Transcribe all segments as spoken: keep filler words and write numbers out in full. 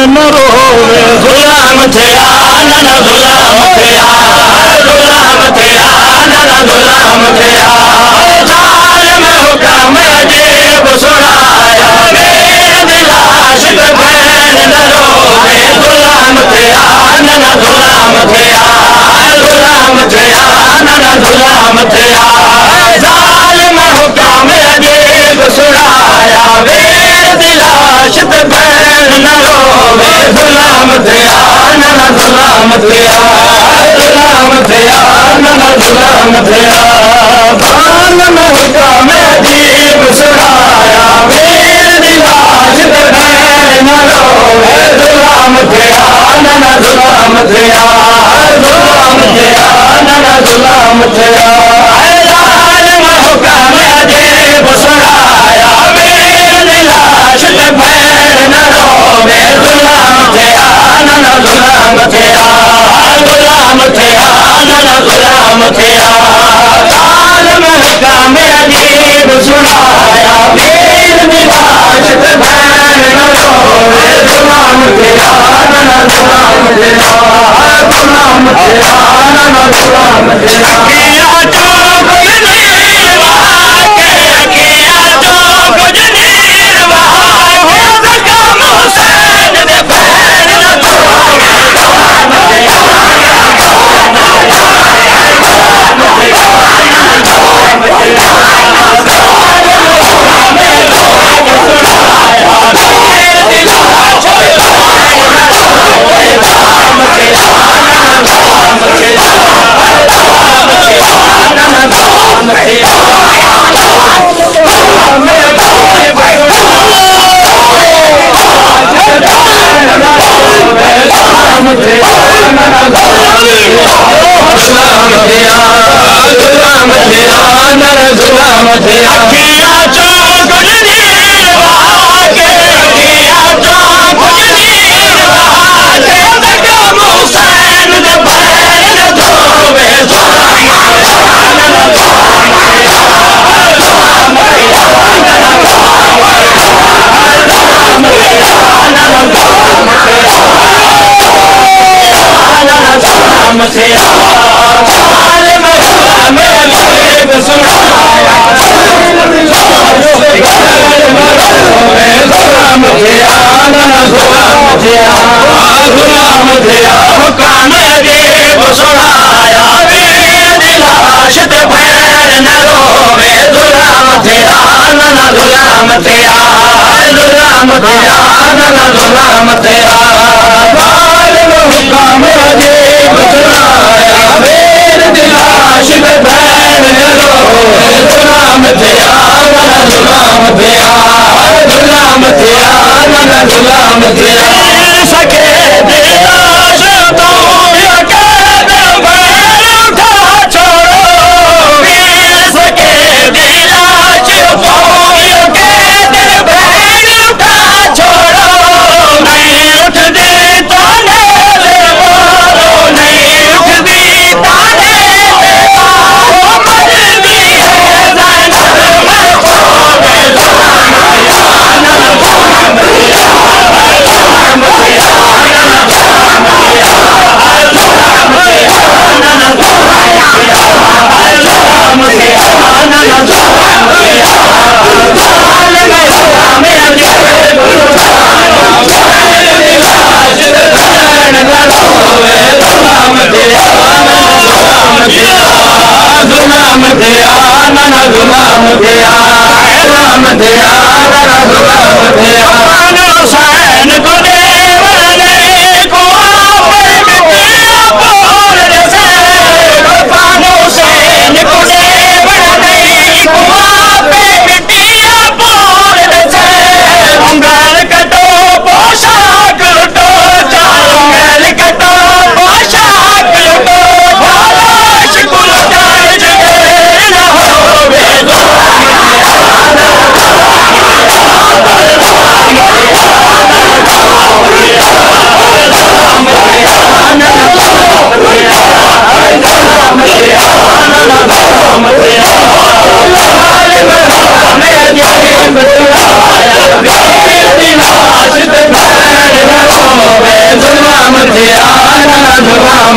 न रोवे गुलाम थिया नन गुलाम थिया गुलाम थिया नन गुलाम थिया ज़ालिम हुक्म अजीब सुनाया मेरे दिल आशिक़ भैन न रोवे गुलाम थिया नन गुलाम थिया गुलाम थिया नन गुलाम थिया ज़ालिम हुक्म अजीब सुनाया मेरे दिल आशिक़ भैन न रोवे गुलाम थिया नन गुलाम थिया गुलाम थिया नन गुलाम थिया ज़ालिम हुक्म अजीब सुनाया मेरे दिल आशिक़ भैन न रोवे गुलाम थिया नन गुलाम थिया गुलाम थिया नन गुलाम थिया ज़ालिम हुक्म अजीब सुनाया मेरे दिल आशिक़ भैन न रोवे गुलाम थिया नन गुलाम थिया गुलाम थिया नन गुलाम थिया ज़ालिम हुक्म अजीब सुनाया मेरे दिल आशिक़ भैन न रोवे गुलाम थिया नन गुलाम थिया गुलाम थिया नन गुलाम थिया किया जो कुछ निर्वाह के किया जो कुछ निर्वाह हो सका हुसैन दे भैन न रोवे गुलाम थिया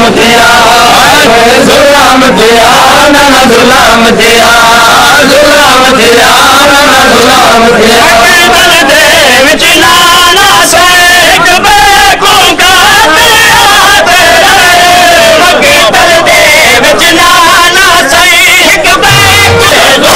थिया जुलाम थिया नाना जुलाम थिया जुलाम थिया नाना जुलाम थिया बल दे विच नाना शेख बेकूं काते आते मगे बल दे विच नाना शेख बेकूं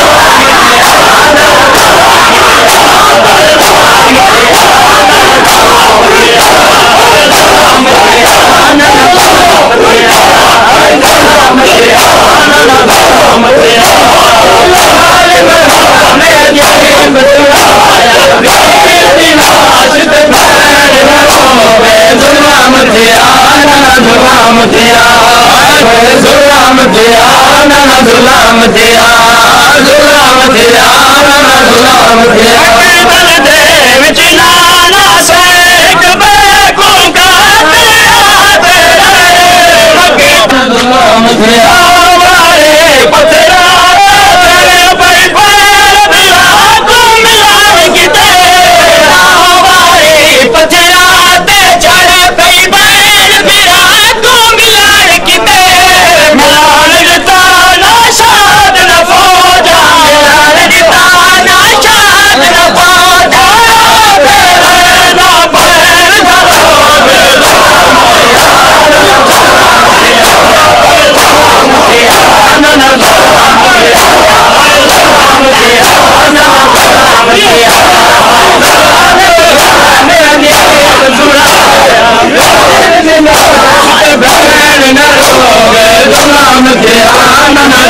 जुलाम थिया नाना जुलाम थिया जुलाम थिया नाना जुलाम थिया जुलाम थिया नाना जुलाम थिया बल दे विच नाना शेख बेकूं काते आते मगे जुलाम थिया वारे पथरा तेरे भाई पैर बिला को मिलान किते वारे पथरा ते चढ़े पई पैर बिला को मिलान किते मिलान दिता ना शाद न फौजा मिलान दिता ना शाद न फौजा तेरे ना पैर धरो जुलाम थिया नाना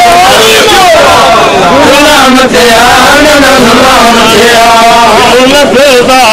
जुलाम थिया नाना जुलाम थिया